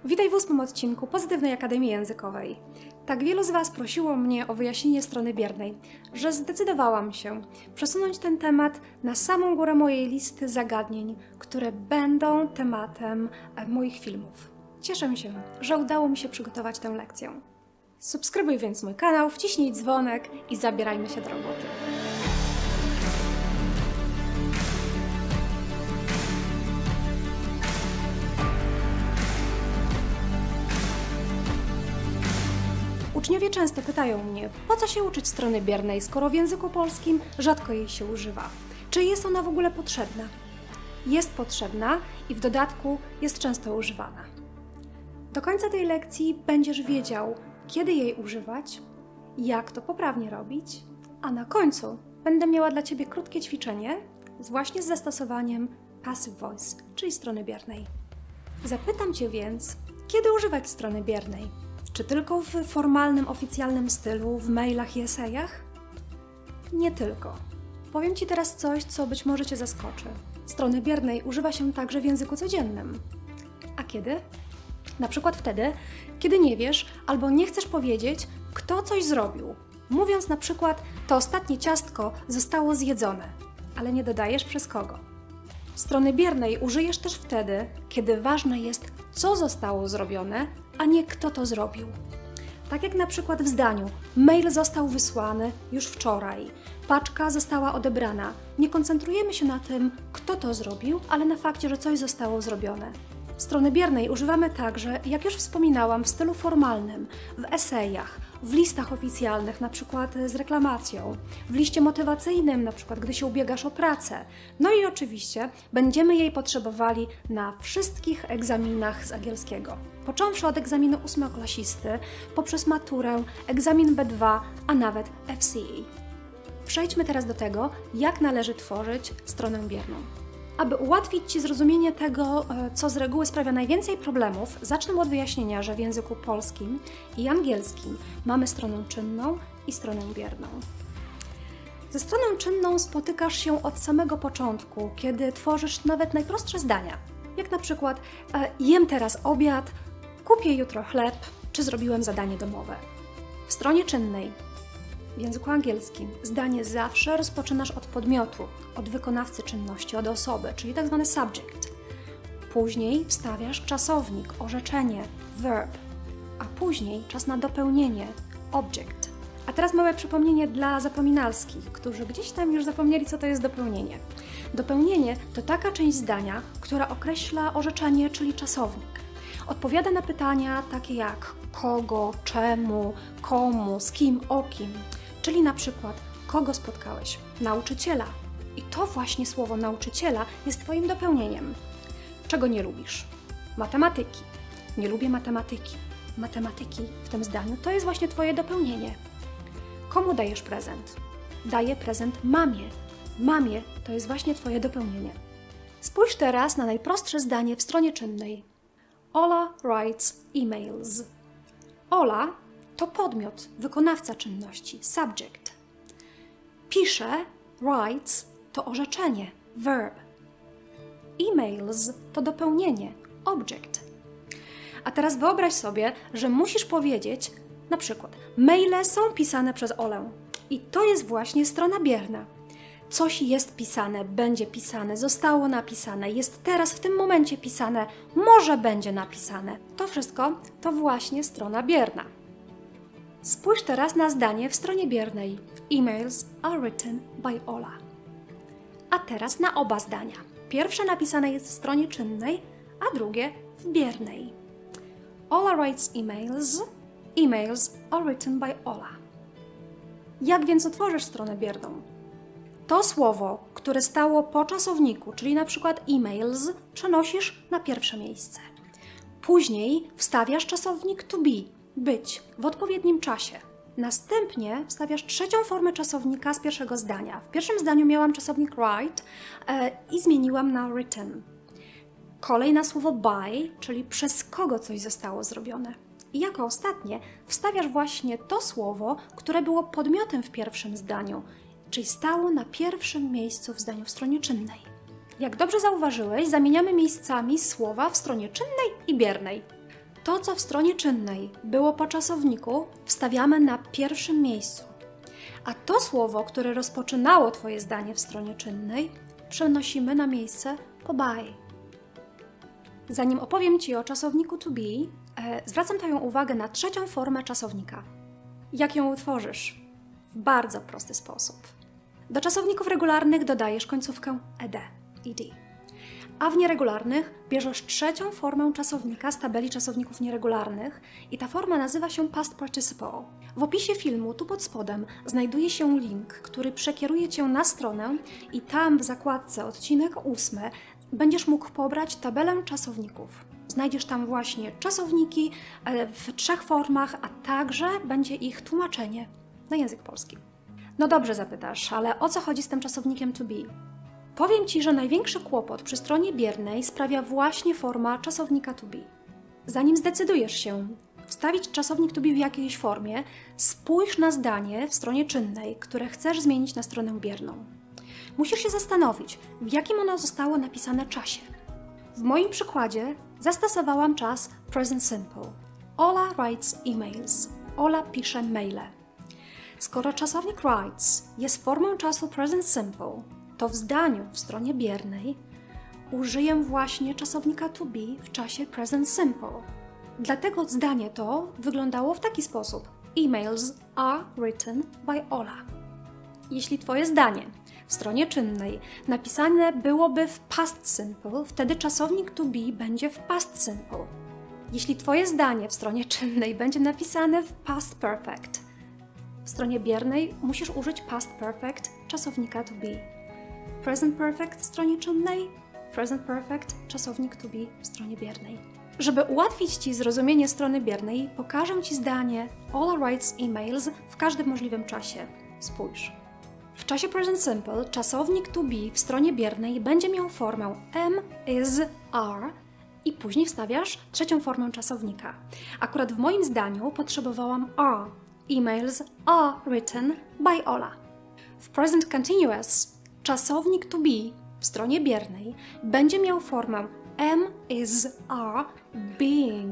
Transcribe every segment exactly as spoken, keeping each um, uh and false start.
Witaj w ósmym odcinku Pozytywnej Akademii Językowej. Tak wielu z Was prosiło mnie o wyjaśnienie strony biernej, że zdecydowałam się przesunąć ten temat na samą górę mojej listy zagadnień, które będą tematem moich filmów. Cieszę się, że udało mi się przygotować tę lekcję. Subskrybuj więc mój kanał, wciśnij dzwonek i zabierajmy się do roboty. Uczniowie często pytają mnie, po co się uczyć strony biernej, skoro w języku polskim rzadko jej się używa. Czy jest ona w ogóle potrzebna? Jest potrzebna i w dodatku jest często używana. Do końca tej lekcji będziesz wiedział, kiedy jej używać, jak to poprawnie robić, a na końcu będę miała dla Ciebie krótkie ćwiczenie właśnie z zastosowaniem passive voice, czyli strony biernej. Zapytam Cię więc, kiedy używać strony biernej? Czy tylko w formalnym, oficjalnym stylu, w mailach i esejach? Nie tylko. Powiem Ci teraz coś, co być może Cię zaskoczy. Strony biernej używa się także w języku codziennym. A kiedy? Na przykład wtedy, kiedy nie wiesz albo nie chcesz powiedzieć, kto coś zrobił. Mówiąc na przykład, to ostatnie ciastko zostało zjedzone, ale nie dodajesz przez kogo. Strony biernej użyjesz też wtedy, kiedy ważne jest, co zostało zrobione, a nie kto to zrobił. Tak jak na przykład w zdaniu mail został wysłany już wczoraj, paczka została odebrana. Nie koncentrujemy się na tym, kto to zrobił, ale na fakcie, że coś zostało zrobione. Strony biernej używamy także, jak już wspominałam, w stylu formalnym, w esejach, w listach oficjalnych, na przykład z reklamacją, w liście motywacyjnym, na przykład gdy się ubiegasz o pracę. No i oczywiście będziemy jej potrzebowali na wszystkich egzaminach z angielskiego. Począwszy od egzaminu ósmoklasisty, poprzez maturę, egzamin B dwa, a nawet F C E. Przejdźmy teraz do tego, jak należy tworzyć stronę bierną. Aby ułatwić Ci zrozumienie tego, co z reguły sprawia najwięcej problemów, zacznę od wyjaśnienia, że w języku polskim i angielskim mamy stronę czynną i stronę bierną. Ze stroną czynną spotykasz się od samego początku, kiedy tworzysz nawet najprostsze zdania, jak na przykład jem teraz obiad, kupię jutro chleb, czy zrobiłem zadanie domowe. W stronie czynnej, w języku angielskim, zdanie zawsze rozpoczynasz od podmiotu, od wykonawcy czynności, od osoby, czyli tak zwany subject. Później wstawiasz czasownik, orzeczenie, verb, a później czas na dopełnienie, object. A teraz małe przypomnienie dla zapominalskich, którzy gdzieś tam już zapomnieli, co to jest dopełnienie. Dopełnienie to taka część zdania, która określa orzeczenie, czyli czasownik. Odpowiada na pytania takie jak kogo, czemu, komu, z kim, o kim. Czyli na przykład, kogo spotkałeś? Nauczyciela. I to właśnie słowo nauczyciela jest Twoim dopełnieniem. Czego nie lubisz? Matematyki. Nie lubię matematyki. Matematyki w tym zdaniu to jest właśnie Twoje dopełnienie. Komu dajesz prezent? Daję prezent mamie. Mamie to jest właśnie Twoje dopełnienie. Spójrz teraz na najprostsze zdanie w stronie czynnej. Ola writes emails. Ola to podmiot, wykonawca czynności, subject. Pisze, writes to orzeczenie, verb. Emails to dopełnienie, object. A teraz wyobraź sobie, że musisz powiedzieć, na przykład, maile są pisane przez Olę. I to jest właśnie strona bierna. Coś jest pisane, będzie pisane, zostało napisane, jest teraz w tym momencie pisane, może będzie napisane. To wszystko to właśnie strona bierna. Spójrz teraz na zdanie w stronie biernej. Emails are written by Ola. A teraz na oba zdania. Pierwsze napisane jest w stronie czynnej, a drugie w biernej. Ola writes emails. Emails are written by Ola. Jak więc otworzysz stronę bierną? To słowo, które stało po czasowniku, czyli na przykład emails, przenosisz na pierwsze miejsce. Później wstawiasz czasownik to be, być, w odpowiednim czasie. Następnie wstawiasz trzecią formę czasownika z pierwszego zdania. W pierwszym zdaniu miałam czasownik write e, i zmieniłam na written. Kolej na słowo by, czyli przez kogo coś zostało zrobione. I jako ostatnie wstawiasz właśnie to słowo, które było podmiotem w pierwszym zdaniu, czyli stało na pierwszym miejscu w zdaniu w stronie czynnej. Jak dobrze zauważyłeś, zamieniamy miejscami słowa w stronie czynnej i biernej. To, co w stronie czynnej było po czasowniku, wstawiamy na pierwszym miejscu. A to słowo, które rozpoczynało Twoje zdanie w stronie czynnej, przenosimy na miejsce po by. Zanim opowiem Ci o czasowniku to be, e, zwracam Twoją uwagę na trzecią formę czasownika. Jak ją utworzysz? W bardzo prosty sposób. Do czasowników regularnych dodajesz końcówkę ed, ed. A w nieregularnych bierzesz trzecią formę czasownika z tabeli czasowników nieregularnych i ta forma nazywa się past participle. W opisie filmu, tu pod spodem, znajduje się link, który przekieruje Cię na stronę i tam w zakładce odcinek ósmy będziesz mógł pobrać tabelę czasowników. Znajdziesz tam właśnie czasowniki w trzech formach, a także będzie ich tłumaczenie na język polski. No dobrze zapytasz, ale o co chodzi z tym czasownikiem to be? Powiem Ci, że największy kłopot przy stronie biernej sprawia właśnie forma czasownika to be. Zanim zdecydujesz się wstawić czasownik to be w jakiejś formie, spójrz na zdanie w stronie czynnej, które chcesz zmienić na stronę bierną. Musisz się zastanowić, w jakim ono zostało napisane czasie. W moim przykładzie zastosowałam czas present simple. Ola writes emails. Ola pisze maile. Skoro czasownik writes jest formą czasu present simple, to w zdaniu w stronie biernej użyję właśnie czasownika to be w czasie present simple. Dlatego zdanie to wyglądało w taki sposób. Emails are written by Ola. Jeśli Twoje zdanie w stronie czynnej napisane byłoby w past simple, wtedy czasownik to be będzie w past simple. Jeśli Twoje zdanie w stronie czynnej będzie napisane w past perfect, w stronie biernej musisz użyć past perfect czasownika to be. Present perfect w stronie czynnej, present perfect czasownik to be w stronie biernej. Żeby ułatwić Ci zrozumienie strony biernej, pokażę Ci zdanie Ola writes emails w każdym możliwym czasie. Spójrz. W czasie present simple czasownik to be w stronie biernej będzie miał formę am, is, are i później wstawiasz trzecią formę czasownika. Akurat w moim zdaniu potrzebowałam are. Emails are written by Ola. W present continuous czasownik to be w stronie biernej będzie miał formę am, is, are, being.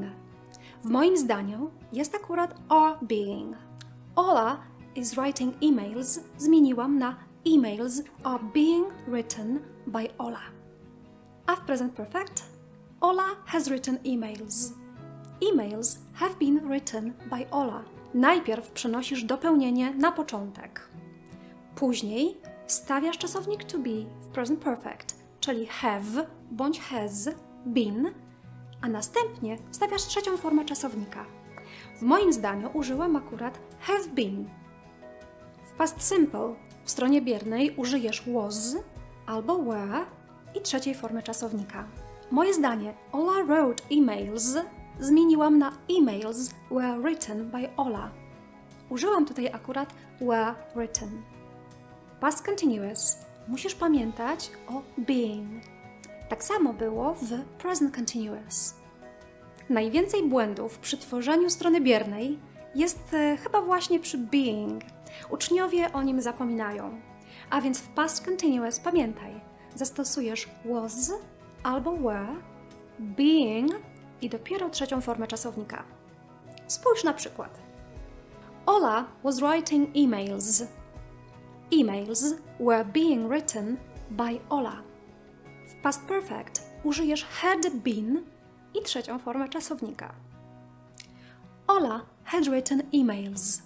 W moim zdaniu jest akurat are being. Ola is writing emails zmieniłam na emails are being written by Ola. A w present perfect Ola has written emails. Emails have been written by Ola. Najpierw przenosisz dopełnienie na początek. Później wstawiasz czasownik to be w present perfect, czyli have bądź has been, a następnie wstawiasz trzecią formę czasownika. W moim zdaniu użyłam akurat have been. W past simple w stronie biernej użyjesz was albo were i trzeciej formy czasownika. Moje zdanie Ola wrote emails zmieniłam na emails were written by Ola. Użyłam tutaj akurat were written. Past continuous musisz pamiętać o being. Tak samo było w present continuous. Najwięcej błędów przy tworzeniu strony biernej jest e, chyba właśnie przy being. Uczniowie o nim zapominają. A więc w past continuous pamiętaj, zastosujesz was albo were, being i dopiero trzecią formę czasownika. Spójrz na przykład. Ola was writing emails. Emails were being written by Ola. W past perfect użyjesz had been i trzecią formę czasownika. Ola had written emails.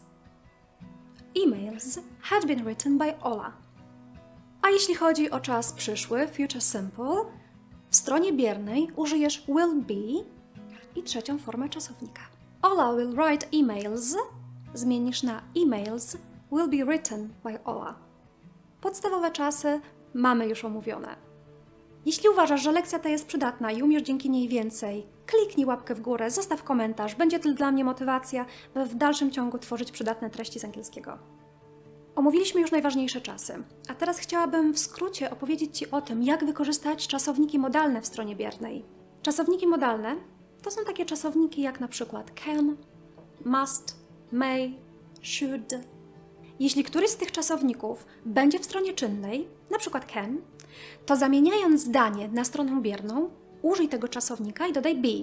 Emails had been written by Ola. A jeśli chodzi o czas przyszły, future simple, w stronie biernej użyjesz will be i trzecią formę czasownika. Ola will write emails zmienisz na emails will be written by Ola. Podstawowe czasy mamy już omówione. Jeśli uważasz, że lekcja ta jest przydatna i umiesz dzięki niej więcej, kliknij łapkę w górę, zostaw komentarz, będzie to dla mnie motywacja, by w dalszym ciągu tworzyć przydatne treści z angielskiego. Omówiliśmy już najważniejsze czasy, a teraz chciałabym w skrócie opowiedzieć Ci o tym, jak wykorzystać czasowniki modalne w stronie biernej. Czasowniki modalne to są takie czasowniki jak na przykład can, must, may, should. Jeśli któryś z tych czasowników będzie w stronie czynnej, na przykład can, to zamieniając zdanie na stronę bierną, użyj tego czasownika i dodaj be.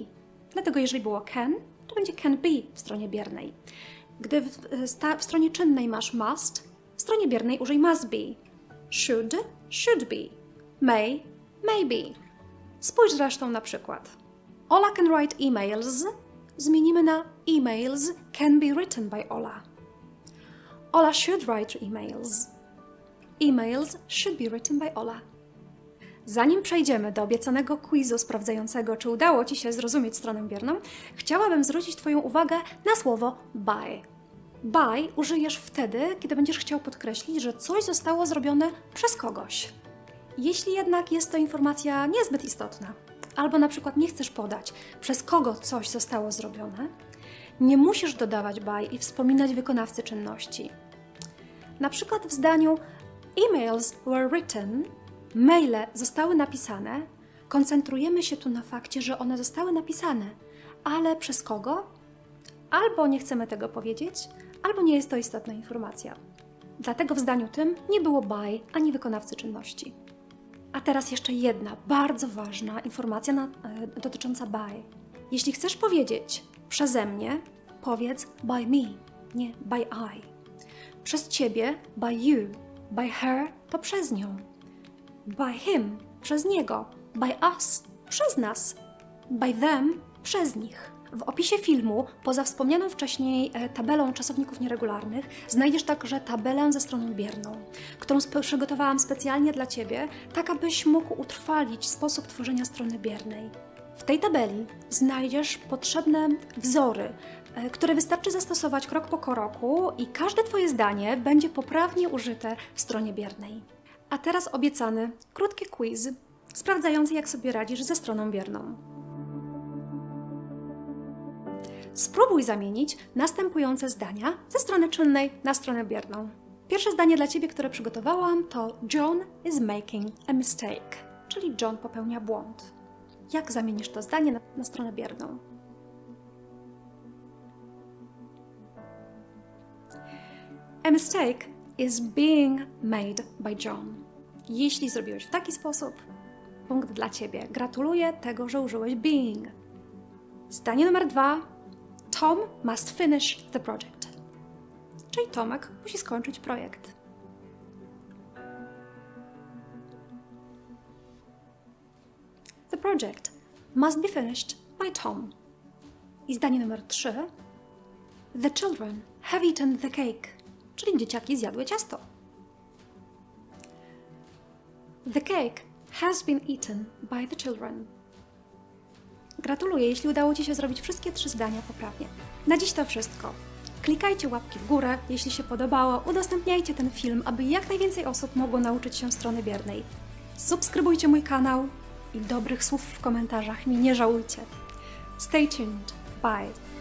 Dlatego jeżeli było can, to będzie can be w stronie biernej. Gdy w, w stronie czynnej masz must, w stronie biernej użyj must be. Should, should be. May, may be. Spójrz zresztą na przykład. Ola can write emails. Zmienimy na emails can be written by Ola. Ola should write emails. Emails should be written by Ola. Zanim przejdziemy do obiecanego quizu sprawdzającego, czy udało Ci się zrozumieć stronę bierną, chciałabym zwrócić Twoją uwagę na słowo by. By użyjesz wtedy, kiedy będziesz chciał podkreślić, że coś zostało zrobione przez kogoś. Jeśli jednak jest to informacja niezbyt istotna, albo na przykład nie chcesz podać, przez kogo coś zostało zrobione, nie musisz dodawać by i wspominać wykonawcy czynności. Na przykład w zdaniu emails were written, maile zostały napisane, koncentrujemy się tu na fakcie, że one zostały napisane, ale przez kogo? Albo nie chcemy tego powiedzieć, albo nie jest to istotna informacja. Dlatego w zdaniu tym nie było by ani wykonawcy czynności. A teraz jeszcze jedna bardzo ważna informacja na, e, dotycząca by. Jeśli chcesz powiedzieć przeze mnie, powiedz by me, nie by I. Przez ciebie by you, by her to przez nią. By him, przez niego. By us, przez nas. By them, przez nich. W opisie filmu, poza wspomnianą wcześniej tabelą czasowników nieregularnych, znajdziesz także tabelę ze stroną bierną, którą przygotowałam specjalnie dla Ciebie, tak abyś mógł utrwalić sposób tworzenia strony biernej. W tej tabeli znajdziesz potrzebne wzory, które wystarczy zastosować krok po kroku i każde Twoje zdanie będzie poprawnie użyte w stronie biernej. A teraz obiecany krótki quiz sprawdzający, jak sobie radzisz ze stroną bierną. Spróbuj zamienić następujące zdania ze strony czynnej na stronę bierną. Pierwsze zdanie dla Ciebie, które przygotowałam, to John is making a mistake, czyli John popełnia błąd. Jak zamienisz to zdanie na, na stronę bierną? A mistake is being made by John. Jeśli zrobiłeś w taki sposób, punkt dla Ciebie. Gratuluję tego, że użyłeś being. Zdanie numer dwa. Tom must finish the project. Czyli Tomek musi skończyć projekt. The project must be finished by Tom. I zdanie numer trzy. The children have eaten the cake. Czyli dzieciaki zjadły ciasto. The cake has been eaten by the children. Gratuluję, jeśli udało Ci się zrobić wszystkie trzy zdania poprawnie. Na dziś to wszystko. Klikajcie łapki w górę, jeśli się podobało, udostępniajcie ten film, aby jak najwięcej osób mogło nauczyć się strony biernej. Subskrybujcie mój kanał i dobrych słów w komentarzach mi nie żałujcie. Stay tuned. Bye.